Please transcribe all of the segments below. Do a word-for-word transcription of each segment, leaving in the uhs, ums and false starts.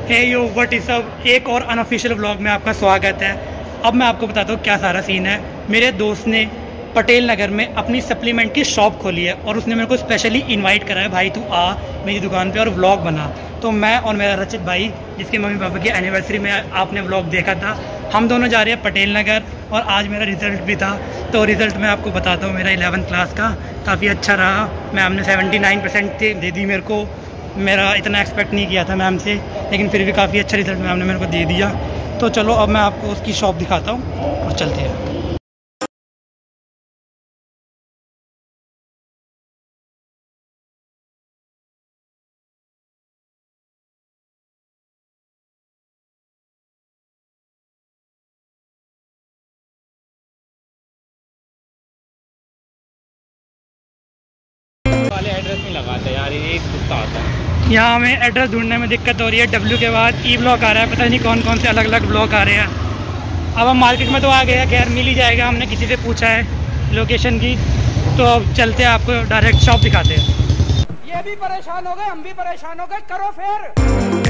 Hey yo what is सब, एक और अनऑफिशियल व्लॉग में आपका स्वागत है। अब मैं आपको बताता हूँ क्या सारा सीन है। मेरे दोस्त ने पटेल नगर में अपनी सप्लीमेंट की शॉप खोली है और उसने मेरे को स्पेशली इनवाइट करा है, भाई तू आ मेरी दुकान पे और व्लॉग बना। तो मैं और मेरा रचित भाई, जिसके मम्मी पापा की एनिवर्सरी में आपने व्लॉग देखा था, हम दोनों जा रहे हैं पटेल नगर और आज मेरा रिज़ल्ट भी था। तो रिज़ल्ट मैं आपको बताता हूँ, मेरा इलेवंथ क्लास का काफ़ी अच्छा रहा। मैम ने सेवेंटी नाइन परसेंट दे दी मेरे को। मेरा इतना एक्सपेक्ट नहीं किया था मैम से, लेकिन फिर भी काफ़ी अच्छा रिज़ल्ट मैम ने मेरे को दे दिया। तो चलो अब मैं आपको उसकी शॉप दिखाता हूँ और चलते हैं। वाले एड्रेस नहीं लगाते यार, ये एक गुस्सा आता है। यहाँ हमें एड्रेस ढूंढने में दिक्कत हो रही है। डब्ल्यू के बाद ई ब्लॉक आ रहा है, पता नहीं कौन कौन से अलग अलग ब्लॉक आ रहे हैं। अब हम मार्केट में तो आ गए हैं, खैर मिल ही जाएगा। हमने किसी से पूछा है लोकेशन की, तो अब चलते हैं, आपको डायरेक्ट शॉप दिखाते हैं। ये भी परेशान हो गए, हम भी परेशान हो गए, करो फिर।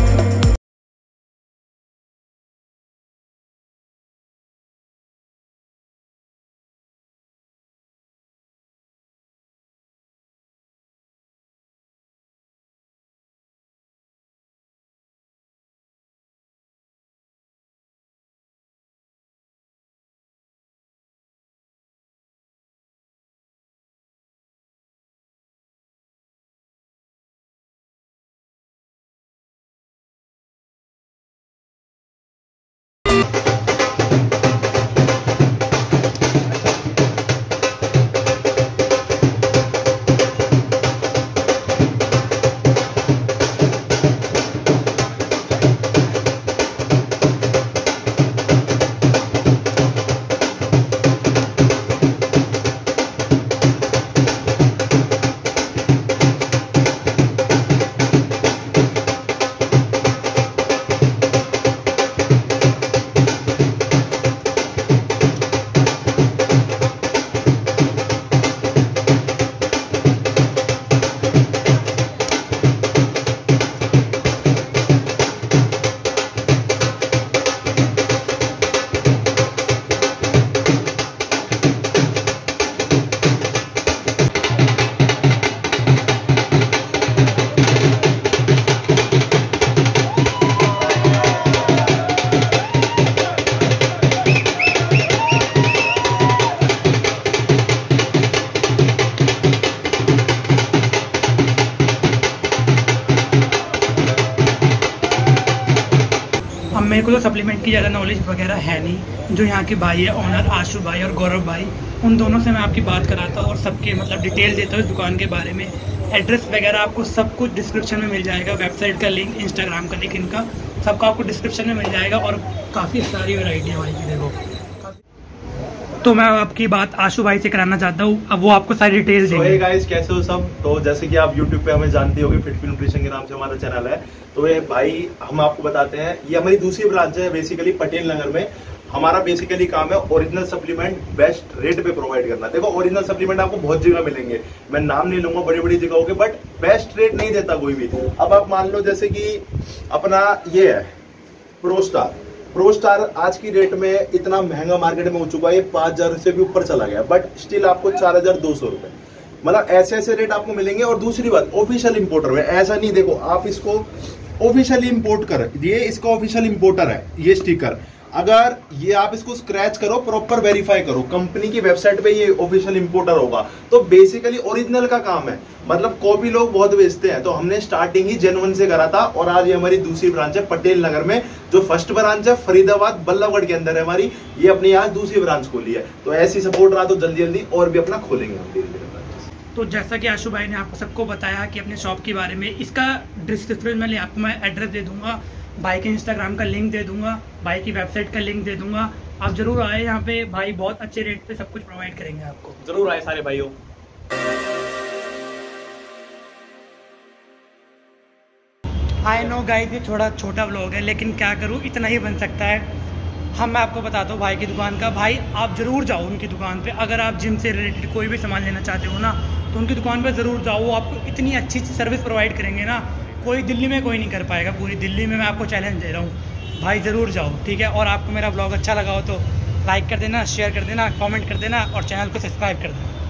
मेरे को तो सप्लीमेंट की ज़्यादा नॉलेज वगैरह है नहीं। जो यहाँ के भाई है ओनर, आशु भाई और गौरव भाई, उन दोनों से मैं आपकी बात कराता हूँ और सबके मतलब डिटेल देता हूँ दुकान के बारे में। एड्रेस वगैरह आपको सब कुछ डिस्क्रिप्शन में मिल जाएगा। वेबसाइट का लिंक, इंस्टाग्राम का लिंक, इनका सबका आपको डिस्क्रिप्शन में मिल जाएगा। और काफ़ी सारी वैरायटी है भाई की, देखो। तो मैं आपकी बात आशु भाई से कराना चाहता हूँ, अब वो आपको सारी डिटेल्स देंगे। hey guys, कैसे हो सब। तो जैसे कि आप YouTube पे हमें जानते होंगे, फिट फिल्म न्यूट्रिशन के नाम से हमारा चैनल है। तो ये भाई हम आपको बताते हैं, ये हमारी दूसरी ब्रांच है बेसिकली पटेल नगर में। हमारा बेसिकली काम है ओरिजिनल सप्लीमेंट बेस्ट रेट पे प्रोवाइड करना। देखो ओरिजिनल सप्लीमेंट आपको बहुत जगह मिलेंगे, मैं नाम नहीं लूंगा, बड़ी बड़ी जगहों के, बट बेस्ट रेट नहीं देता कोई भी। अब आप मान लो जैसे कि अपना ये है प्रोस्टार। प्रोस्टार आज की रेट में इतना महंगा मार्केट में हो चुका है, पांच हजार से भी ऊपर चला गया, बट स्टिल आपको चार हजार दो सौ रुपए, मतलब ऐसे ऐसे रेट आपको मिलेंगे। और दूसरी बात, ऑफिशियल इंपोर्टर में ऐसा नहीं, देखो आप इसको ऑफिशियली इंपोर्ट कर, ये इसका ऑफिशियल इंपोर्टर है ये स्टिकर। अगर ये आप इसको स्क्रैच करो, प्रॉपर वेरीफाई करो, कंपनी की वेबसाइट पे ये ऑफिशियल इंपोर्टर होगा। तो बेसिकली ओरिजिनल का काम है, मतलब कॉपी लोग बहुत बेचते हैं। तो हमने स्टार्टिंग ही जेन्युइन से करा था और आज ये हमारी दूसरी ब्रांच है पटेल नगर में। जो फर्स्ट ब्रांच है फरीदाबाद बल्लभगढ़ के अंदर है हमारी, ये अपनी आज दूसरी ब्रांच खोली है। तो ऐसी सपोर्ट रहा तो जल्दी जल्दी और भी अपना खोलेंगे हम धीरे धीरे। तो जैसा कि आशु भाई ने आपको सबको बताया कि अपने शॉप के बारे में, इसका डिस्क्रिप्शन में आपको मैं एड्रेस दे दूंगा, भाई के इंस्टाग्राम का लिंक दे दूंगा, भाई की वेबसाइट का लिंक दे दूंगा। आप जरूर आए, यहाँ पे भाई बहुत अच्छे रेट पे सब कुछ प्रोवाइड करेंगे आपको। जरूर आए सारे भाइयों। आई नो गाइस, ये थोड़ा छोटा व्लॉग है, लेकिन क्या करूँ, इतना ही बन सकता है। हम मैं आपको बताता हूँ भाई की दुकान का। भाई आप ज़रूर जाओ उनकी दुकान पे, अगर आप जिम से रिलेटेड कोई भी सामान लेना चाहते हो ना, तो उनकी दुकान पे ज़रूर जाओ। वो आपको इतनी अच्छी सर्विस प्रोवाइड करेंगे ना, कोई दिल्ली में कोई नहीं कर पाएगा, पूरी दिल्ली में मैं आपको चैलेंज दे रहा हूँ भाई, ज़रूर जाओ, ठीक है। और आपको मेरा ब्लॉग अच्छा लगा हो तो लाइक कर देना, शेयर कर देना, कमेंट कर देना और चैनल को सब्सक्राइब कर देना।